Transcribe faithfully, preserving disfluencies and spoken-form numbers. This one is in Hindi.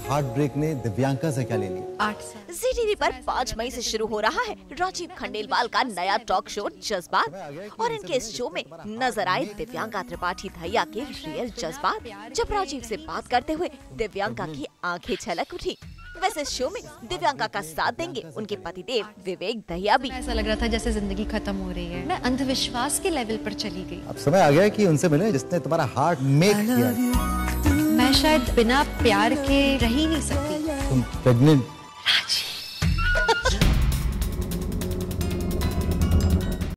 हार्ट ब्रेक ने दिव्यांका से क्या ले लिया? आठ साल। जी टीवी पर पाँच मई से शुरू हो रहा है राजीव खंडेलवाल का नया टॉक शो जज्बात और इनके इस शो में नजर आए दिव्यांका त्रिपाठी भैया के रियल जज्बात। जब राजीव से बात करते हुए दिव्यांका की आंखें छलक उठी। वैसे इस शो में दिव्यांका का साथ देंगे उनके पतिदेव विवेक दहिया भी। ऐसा लग रहा था जैसे जिंदगी खत्म हो रही है। मैं अंधविश्वास के लेवल पर चली गई। अब समय आ गया कि उनसे मिले जिसने तुम्हारा हार्ट मेक किया। मैं शायद बिना प्यार के रह ही नहीं सकती। तुम प्रेग्नेंट? राजीव।